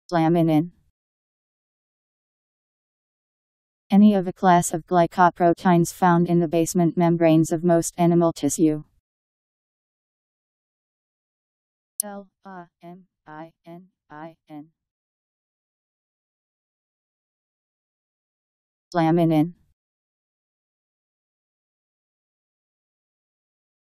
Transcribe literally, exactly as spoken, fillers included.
Laminin. Any of a class of glycoproteins found in the basement membranes of most animal tissue. L A M I N I N. Laminin.